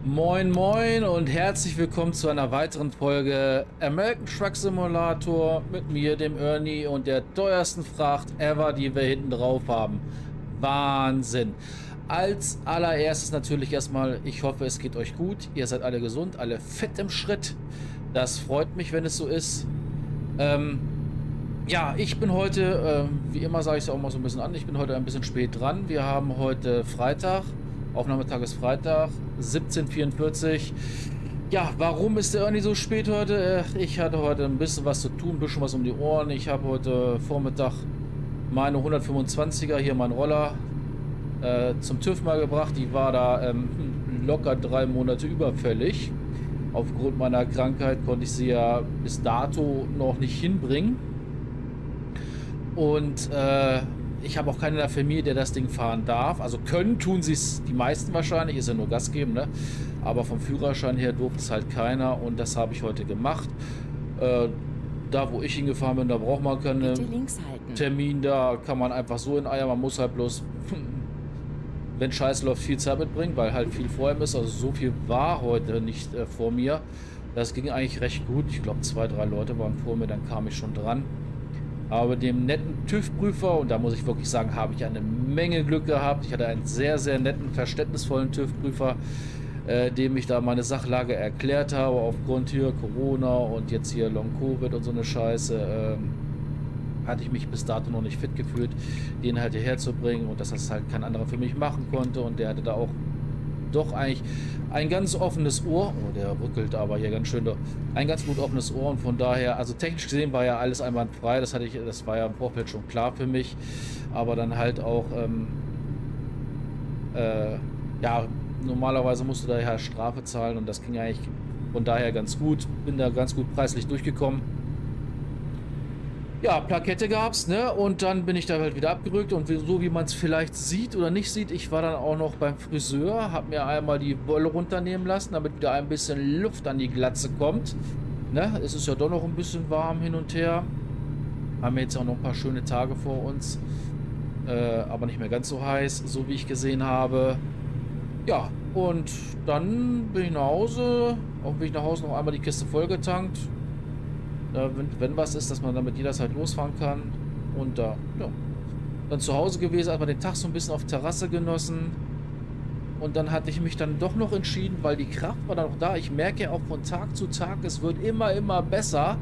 Moin moin und herzlich willkommen zu einer weiteren Folge American Truck Simulator mit mir, dem Ernie und der teuersten Fracht ever, die wir hinten drauf haben. Wahnsinn! Als allererstes natürlich erstmal, ich hoffe, es geht euch gut. Ihr seid alle gesund, alle fit im Schritt. Das freut mich, wenn es so ist. Ja, ich bin heute, wie immer sage ich es auch mal so ein bisschen an, ich bin heute ein bisschen spät dran. Wir haben heute Freitag. Aufnahmetag ist Freitag, 17:44. Ja, warum ist der Ernie so spät heute? Ich hatte heute ein bisschen was zu tun, ein bisschen was um die Ohren. Ich habe heute Vormittag meine 125er, hier mein Roller, zum TÜV mal gebracht. Die war da locker 3 Monate überfällig. Aufgrund meiner Krankheit konnte ich sie ja bis dato noch nicht hinbringen. Und ich habe auch keinen in der Familie, der das Ding fahren darf. Also können tun sie es die meisten wahrscheinlich, ist ja nur Gas geben, ne? Aber vom Führerschein her durfte es halt keiner und das habe ich heute gemacht. Da wo ich hingefahren bin, da braucht man keinen Termin, da kann man einfach so in Eier, man muss halt bloß, wenn Scheiße läuft, viel Zeit mitbringen, weil halt viel vor ihm ist. Also so viel war heute nicht vor mir. Das ging eigentlich recht gut. Ich glaube 2, 3 Leute waren vor mir, dann kam ich schon dran. Aber dem netten TÜV-Prüfer, und da muss ich wirklich sagen, habe ich eine Menge Glück gehabt. Ich hatte einen sehr, sehr netten, verständnisvollen TÜV-Prüfer, dem ich da meine Sachlage erklärt habe, aufgrund hier Corona und jetzt hier Long-Covid und so eine Scheiße. Hatte ich mich bis dato noch nicht fit gefühlt, den halt hierher zu bringen und dass das halt kein anderer für mich machen konnte. Und der hatte da auch doch eigentlich ein ganz offenes Ohr. Oh, der rückelt aber hier ganz schön. Ein ganz gut offenes Ohr und von daher, also technisch gesehen war ja alles einwandfrei. Das war ja im Vorfeld schon klar für mich. Aber dann halt auch, ja, normalerweise musst du da ja Strafe zahlen und das ging eigentlich von daher ganz gut. Bin da ganz gut preislich durchgekommen. Ja, Plakette gab's, ne? Und dann bin ich da halt wieder abgerückt und so wie man es vielleicht sieht oder nicht sieht, ich war dann auch noch beim Friseur, habe mir einmal die Wolle runternehmen lassen, damit wieder ein bisschen Luft an die Glatze kommt. Ne? Es ist ja doch noch ein bisschen warm hin und her. Haben wir jetzt auch noch ein paar schöne Tage vor uns. Aber nicht mehr ganz so heiß, so wie ich gesehen habe. Ja, und dann bin ich nach Hause. Auch bin ich nach Hause noch einmal die Kiste vollgetankt. Wenn was ist, dass man damit jederzeit losfahren kann. Und ja, dann zu Hause gewesen, hat man den Tag so ein bisschen auf Terrasse genossen. Und dann hatte ich mich dann doch noch entschieden, weil die Kraft war dann noch da. Ich merke ja auch von Tag zu Tag, es wird immer besser.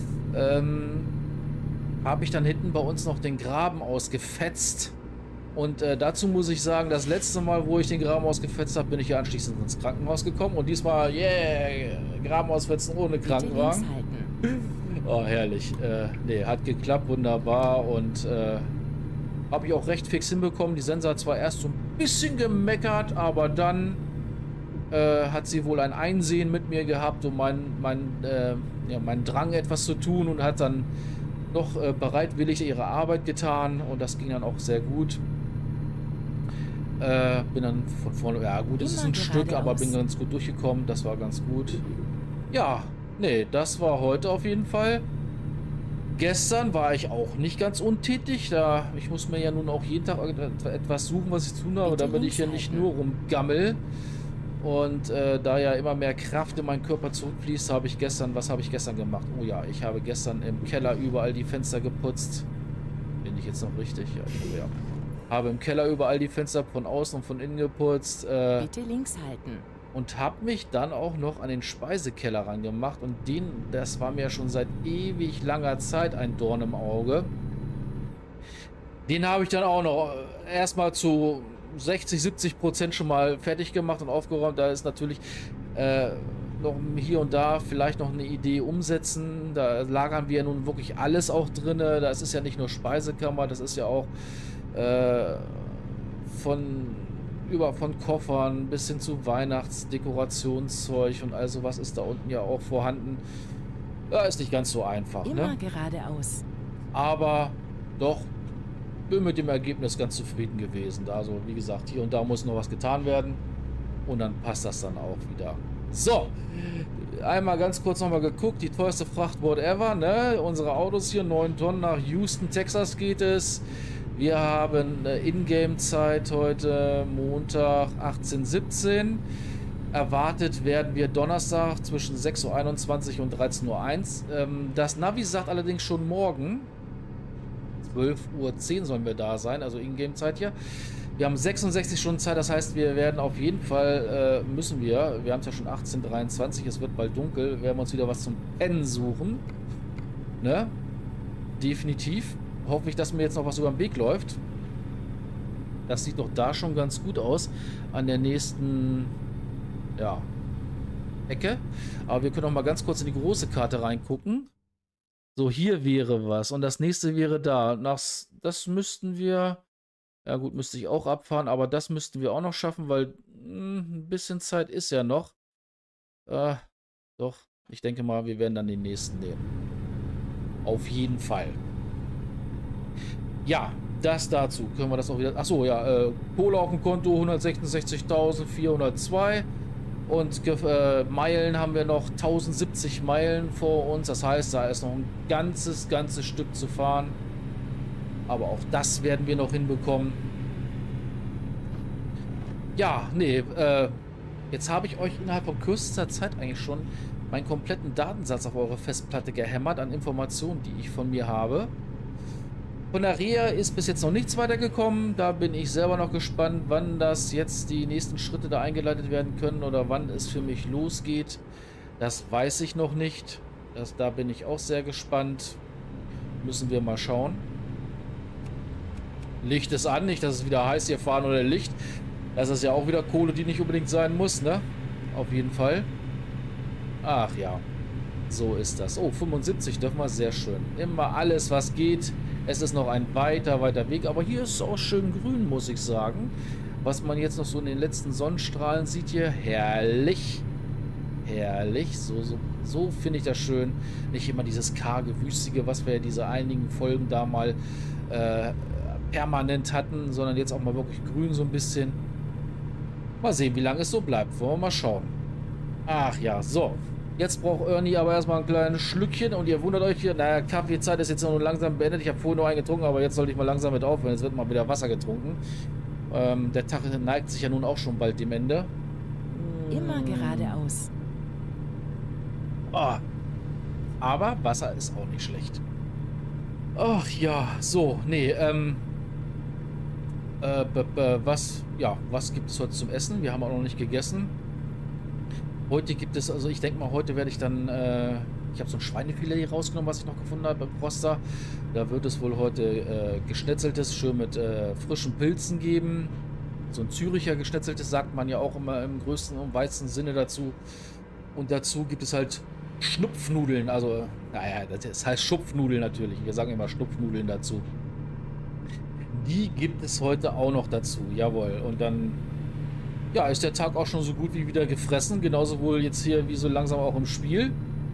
Habe ich dann hinten bei uns noch den Graben ausgefetzt. Und dazu muss ich sagen, das letzte Mal, wo ich den Graben ausgefetzt habe, bin ich ja anschließend ins Krankenhaus gekommen. Und diesmal, yeah, Graben ausfetzen ohne Krankenwagen. Oh, herrlich. Nee, hat geklappt, wunderbar und habe ich auch recht fix hinbekommen. Die Sense hat zwar erst so ein bisschen gemeckert, aber dann hat sie wohl ein Einsehen mit mir gehabt und mein Drang etwas zu tun und hat dann doch bereitwillig ihre Arbeit getan und das ging dann auch sehr gut. Bin dann von vorne, ja gut, es ist ein Stück, aber bin ganz gut durchgekommen, das war ganz gut. Ja. Nee, das war heute auf jeden Fall. Gestern war ich auch nicht ganz untätig. Ich muss mir ja nun auch jeden Tag etwas suchen, was ich tun habe, damit ich hier nicht nur rumgammel. Und da ja immer mehr Kraft in meinen Körper zurückfließt, was habe ich gestern gemacht? Oh ja, ich habe gestern im Keller überall die Fenster geputzt. Bin ich jetzt noch richtig? Ja, ich glaube ja. Habe im Keller überall die Fenster von außen und von innen geputzt. Bitte links halten. Und habe mich dann auch noch an den Speisekeller rangemacht und das war mir schon seit ewig langer Zeit ein Dorn im Auge. Den habe ich dann auch noch erstmal zu 60-70% schon mal fertig gemacht und aufgeräumt. Da ist natürlich noch hier und da vielleicht noch eine Idee umsetzen. Da lagern wir nun wirklich alles auch drin. Das ist ja nicht nur Speisekammer, das ist ja auch von Koffern bis hin zu Weihnachtsdekorationszeug und all sowas ist da unten ja auch vorhanden. Ja, ist nicht ganz so einfach, immer ne? Geradeaus. Aber doch, bin mit dem Ergebnis ganz zufrieden gewesen. Also, wie gesagt, hier und da muss noch was getan werden und dann passt das dann auch wieder. So, einmal ganz kurz nochmal geguckt, die teuerste Fracht whatever, ne? Unsere Autos hier, 9 Tonnen nach Houston, Texas geht es. Wir haben Ingame-Zeit heute Montag 18:17. erwartet werden wir Donnerstag zwischen 6:21 Uhr und 13:01 Uhr. Das Navi sagt allerdings schon morgen, 12:10 Uhr sollen wir da sein, also Ingame-Zeit hier. Wir haben 66 Stunden Zeit, das heißt, wir werden auf jeden Fall, wir haben es ja schon 18:23 Uhr, es wird bald dunkel, werden wir uns wieder was zum Pennen suchen. Ne? Definitiv. Hoffe ich, dass mir jetzt noch was über den Weg läuft. Das sieht doch da schon ganz gut aus. An der nächsten, ja, Ecke. Aber wir können auch mal ganz kurz in die große Karte reingucken. So, hier wäre was. Und das nächste wäre da. Das müssten wir... Ja gut, müsste ich auch abfahren, aber das müssten wir auch noch schaffen, weil ein bisschen Zeit ist ja noch. Doch, ich denke mal, wir werden dann den nächsten nehmen. Auf jeden Fall. Ja, das dazu. Können wir das auch wieder... Achso, ja, Kohle auf dem Konto 166.402 und Meilen haben wir noch 1070 Meilen vor uns. Das heißt, da ist noch ein ganzes Stück zu fahren. Aber auch das werden wir noch hinbekommen. Ja, nee, jetzt habe ich euch innerhalb von kürzester Zeit eigentlich schon meinen kompletten Datensatz auf eure Festplatte gehämmert an Informationen, die ich von mir habe. Von der Reha ist bis jetzt noch nichts weitergekommen. Da bin ich selber noch gespannt, wann das jetzt die nächsten Schritte da eingeleitet werden können oder wann es für mich losgeht. Das weiß ich noch nicht. Da bin ich auch sehr gespannt. Müssen wir mal schauen. Licht ist an, nicht, dass es wieder heißt, hier fahren oder Licht. Das ist ja auch wieder Kohle, die nicht unbedingt sein muss, ne? Auf jeden Fall. Ach ja, so ist das. Oh, 75 dürfen wir, sehr schön. Immer alles, was geht. Es ist noch ein weiter Weg, aber hier ist es auch schön grün, muss ich sagen. Was man jetzt noch so in den letzten Sonnenstrahlen sieht hier, herrlich. Herrlich, so finde ich das schön. Nicht immer dieses karge, wüstige, was wir ja diese einigen Folgen da mal permanent hatten, sondern jetzt auch mal wirklich grün so ein bisschen. Mal sehen, wie lange es so bleibt. Wollen wir mal schauen. Ach ja, so. Jetzt braucht Ernie aber erstmal ein kleines Schlückchen und ihr wundert euch hier, naja, Kaffeezeit ist jetzt noch langsam beendet. Ich habe vorhin nur einen getrunken, aber jetzt sollte ich mal langsam mit aufhören. Jetzt wird mal wieder Wasser getrunken. Der Tag neigt sich ja nun auch schon bald dem Ende. Immer geradeaus. Oh. Aber Wasser ist auch nicht schlecht. Ach ja, so, nee, was gibt es heute zum Essen? Wir haben auch noch nicht gegessen. Heute gibt es, also ich denke mal, heute werde ich dann, ich habe so ein Schweinefilet hier rausgenommen, was ich noch gefunden habe beim Froster. Da wird es wohl heute geschnetzeltes, schön mit frischen Pilzen geben. So ein Züricher geschnetzeltes sagt man ja auch immer im größten und weitesten Sinne dazu. Und dazu gibt es halt Schnupfnudeln, also, naja, das heißt Schupfnudeln natürlich. Wir sagen immer Schnupfnudeln dazu. Die gibt es heute auch noch dazu, jawohl. Und dann, ja, ist der Tag auch schon so gut wie wieder gefressen. Genauso wohl jetzt hier wie so langsam auch im Spiel.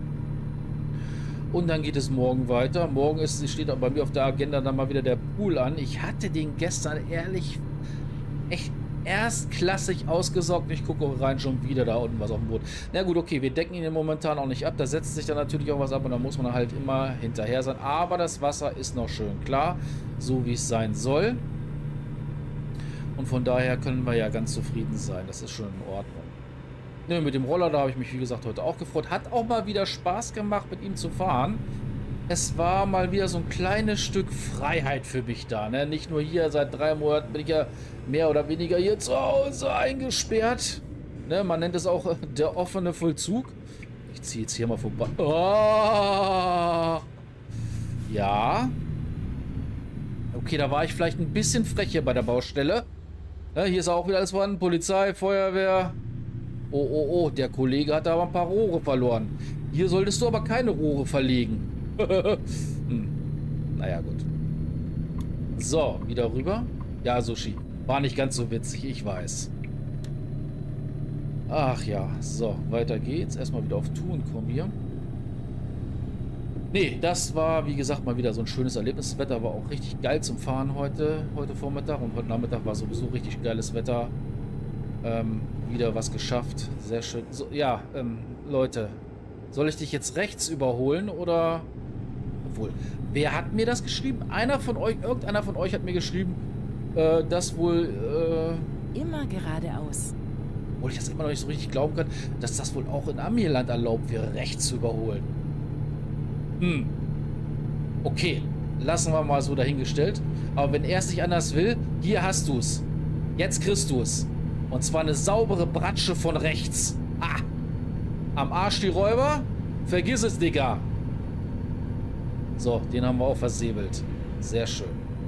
Und dann geht es morgen weiter. Morgen steht bei mir auf der Agenda dann mal wieder der Pool an. Ich hatte den gestern ehrlich echt erstklassig ausgesaugt. Ich gucke rein, schon wieder da unten was auf dem Boot. Na gut, okay, wir decken ihn momentan auch nicht ab. Da setzt sich dann natürlich auch was ab und da muss man halt immer hinterher sein. Aber das Wasser ist noch schön klar, so wie es sein soll. Und von daher können wir ja ganz zufrieden sein. Das ist schon in Ordnung. Ne, mit dem Roller, da habe ich mich, wie gesagt, heute auch gefreut. Hat auch mal wieder Spaß gemacht, mit ihm zu fahren. Es war mal wieder so ein kleines Stück Freiheit für mich da. Ne? Nicht nur hier, seit 3 Monaten bin ich ja mehr oder weniger hier zu Hause eingesperrt. Ne? Man nennt es auch der offene Vollzug. Ich ziehe jetzt hier mal vorbei. Oh! Ja. Okay, da war ich vielleicht ein bisschen frech hier bei der Baustelle. Ne? Hier ist auch wieder alles vorhanden. Polizei, Feuerwehr. Oh, der Kollege hat da aber ein paar Rohre verloren. Hier solltest du aber keine Rohre verlegen. Naja, gut. So, wieder rüber. Ja, Sushi. War nicht ganz so witzig, ich weiß. Ach ja, so, weiter geht's. Erstmal wieder auf Touren kommen hier. Nee, das war, wie gesagt, mal wieder so ein schönes Erlebnis. Das Wetter war auch richtig geil zum Fahren heute Vormittag. Und heute Nachmittag war sowieso richtig geiles Wetter. Wieder was geschafft. Sehr schön. So, ja, Leute. Soll ich dich jetzt rechts überholen oder... Obwohl, wer hat mir das geschrieben? Irgendeiner von euch hat mir geschrieben, dass wohl... Immer geradeaus. Obwohl ich das immer noch nicht so richtig glauben kann, dass das wohl auch in Amiland erlaubt wäre, rechts zu überholen. Okay, lassen wir mal so dahingestellt. Aber wenn er es nicht anders will, hier hast du es. Jetzt kriegst du es. Und zwar eine saubere Bratsche von rechts. Ah! Am Arsch die Räuber? Vergiss es, Digga. So, den haben wir auch versäbelt. Sehr schön.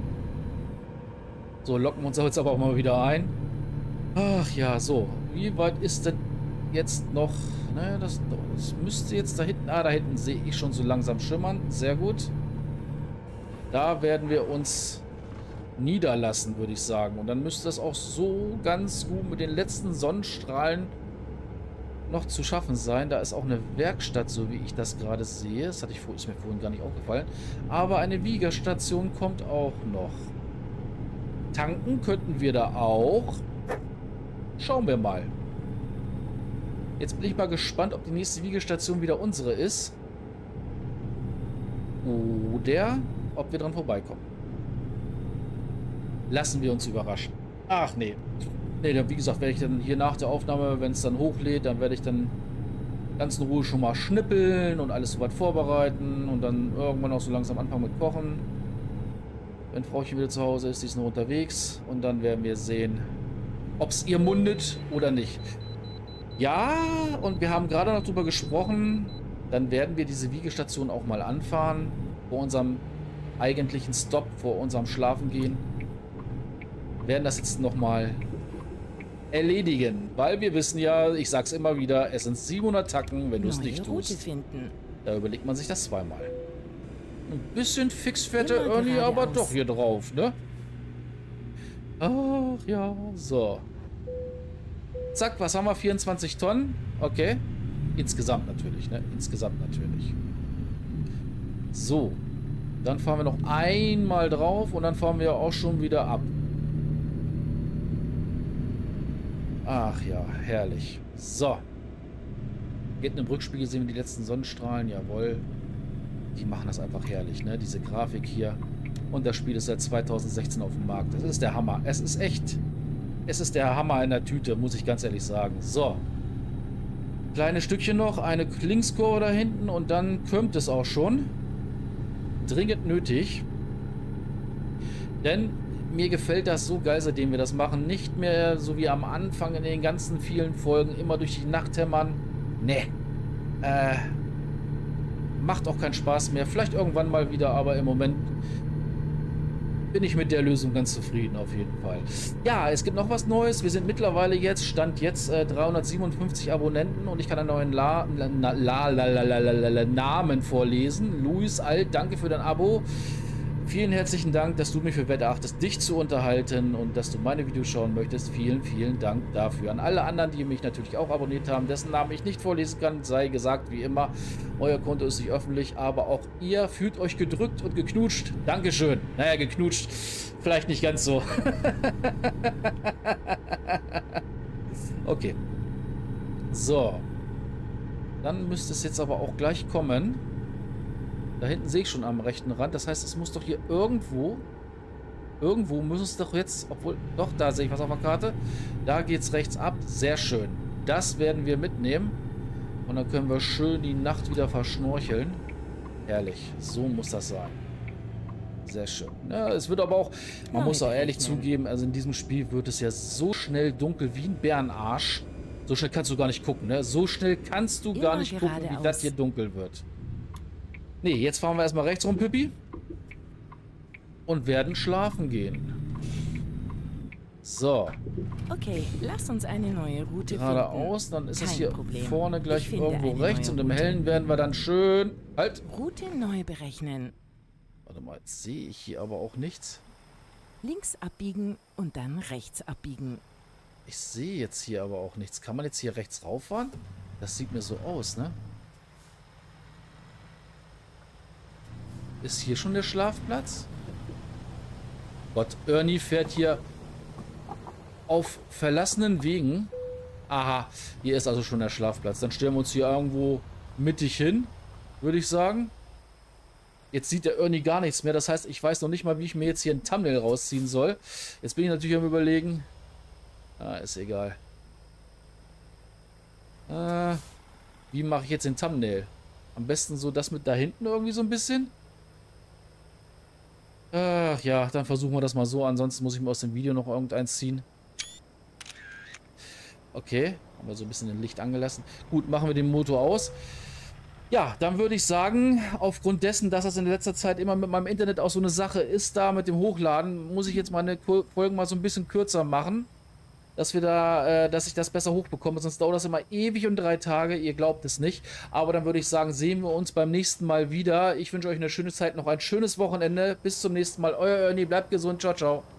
So, locken wir uns jetzt aber auch mal wieder ein. Ach ja, so. Wie weit ist denn jetzt noch... Ne, das müsste jetzt da hinten... Ah, da hinten sehe ich schon so langsam schimmern. Sehr gut. Da werden wir uns niederlassen, würde ich sagen. Und dann müsste das auch so ganz gut mit den letzten Sonnenstrahlen noch zu schaffen sein. Da ist auch eine Werkstatt, so wie ich das gerade sehe. Das ist mir vorhin gar nicht aufgefallen. Aber eine Wiegerstation kommt auch noch. Tanken könnten wir da auch. Schauen wir mal. Jetzt bin ich mal gespannt, ob die nächste Wiegestation wieder unsere ist. Oder ob wir dran vorbeikommen. Lassen wir uns überraschen. Ach nee. Nee, wie gesagt, werde ich dann hier nach der Aufnahme, wenn es dann hochlädt, dann werde ich dann ganz in Ruhe schon mal schnippeln und alles soweit vorbereiten und dann irgendwann auch so langsam anfangen mit Kochen. Wenn Frauchen wieder zu Hause ist, die ist noch unterwegs und dann werden wir sehen, ob es ihr mundet oder nicht. Ja, und wir haben gerade noch drüber gesprochen, dann werden wir diese Wiegestation auch mal anfahren, vor unserem eigentlichen Stop, vor unserem Schlafengehen. Wir werden das jetzt nochmal erledigen, weil wir wissen ja, ich sag's immer wieder, es sind 700 Tacken, wenn du es nicht tust. Da überlegt man sich das zweimal. Ein bisschen fix fährt der Ernie aber doch hier drauf, ne? Ach ja, so. Zack, was haben wir? 24 Tonnen. Okay. Insgesamt natürlich, ne? Insgesamt natürlich. So. Dann fahren wir noch einmal drauf und dann fahren wir auch schon wieder ab. Ach ja, herrlich. So. Hinten im Rückspiegel sehen wir die letzten Sonnenstrahlen. Jawohl. Die machen das einfach herrlich, ne? Diese Grafik hier. Und das Spiel ist seit 2016 auf dem Markt. Das ist der Hammer. Es ist echt... Es ist der Hammer in der Tüte, muss ich ganz ehrlich sagen. So. Kleines Stückchen noch. Eine Linkskurve da hinten und dann kommt es auch schon. Dringend nötig. Denn mir gefällt das so geil, seitdem wir das machen. Nicht mehr so wie am Anfang in den ganzen vielen Folgen immer durch die Nacht hämmern. Nee. Macht auch keinen Spaß mehr. Vielleicht irgendwann mal wieder, aber im Moment bin ich mit der Lösung ganz zufrieden auf jeden Fall. Ja, es gibt noch was Neues. Wir sind mittlerweile jetzt, Stand jetzt, 357 Abonnenten und ich kann einen neuen Namen vorlesen. Luis Alt, danke für dein Abo. Vielen herzlichen Dank, dass du mich für wert erachtest, dich zu unterhalten und dass du meine Videos schauen möchtest. Vielen, vielen Dank dafür. An alle anderen, die mich natürlich auch abonniert haben, dessen Namen ich nicht vorlesen kann, sei gesagt, wie immer, euer Konto ist nicht öffentlich, aber auch ihr fühlt euch gedrückt und geknutscht. Dankeschön. Naja, geknutscht. Vielleicht nicht ganz so. Okay. So. Dann müsste es jetzt aber auch gleich kommen. Da hinten sehe ich schon am rechten Rand. Das heißt, es muss doch hier irgendwo muss es doch jetzt, obwohl, doch, da sehe ich was auf der Karte. Da geht es rechts ab. Sehr schön. Das werden wir mitnehmen. Und dann können wir schön die Nacht wieder verschnorcheln. Herrlich. So muss das sein. Sehr schön. Ja, es wird aber auch, man muss auch ehrlich zugeben, also in diesem Spiel wird es ja so schnell dunkel wie ein Bärenarsch. So schnell kannst du gar nicht gucken, ne? So schnell kannst du gar nicht gucken, wie das hier dunkel wird. Nee, jetzt fahren wir erstmal rechts rum, Pippi. Und werden schlafen gehen. So. Okay, lass uns eine neue Route geradeaus, dann ist es hier vorne gleich irgendwo rechts. Und im Hellen werden wir dann schön... Halt! Route neu berechnen. Warte mal, jetzt sehe ich hier aber auch nichts. Links abbiegen und dann rechts abbiegen. Ich sehe jetzt hier aber auch nichts. Kann man jetzt hier rechts rauffahren? Das sieht mir so aus, ne? Ist hier schon der Schlafplatz? Gott, Ernie fährt hier auf verlassenen Wegen. Aha, hier ist also schon der Schlafplatz. Dann stellen wir uns hier irgendwo mittig hin, würde ich sagen. Jetzt sieht der Ernie gar nichts mehr. Das heißt, ich weiß noch nicht mal, wie ich mir jetzt hier ein Thumbnail rausziehen soll. Jetzt bin ich natürlich am Überlegen. Ah, ist egal. Wie mache ich jetzt den Thumbnail? Am besten so das mit da hinten irgendwie so ein bisschen. Ach ja, dann versuchen wir das mal so. Ansonsten muss ich mir aus dem Video noch irgendeins ziehen. Okay, haben wir so ein bisschen den Licht angelassen. Gut, machen wir den Motor aus. Ja, dann würde ich sagen, aufgrund dessen, dass das in letzter Zeit immer mit meinem Internet auch so eine Sache ist, da mit dem Hochladen, muss ich jetzt meine Folgen mal so ein bisschen kürzer machen. Dass wir da, dass ich das besser hochbekomme, sonst dauert das immer ewig und 3 Tage, ihr glaubt es nicht. Aber dann würde ich sagen, sehen wir uns beim nächsten Mal wieder. Ich wünsche euch eine schöne Zeit, noch ein schönes Wochenende. Bis zum nächsten Mal, euer Ernie, bleibt gesund, ciao, ciao.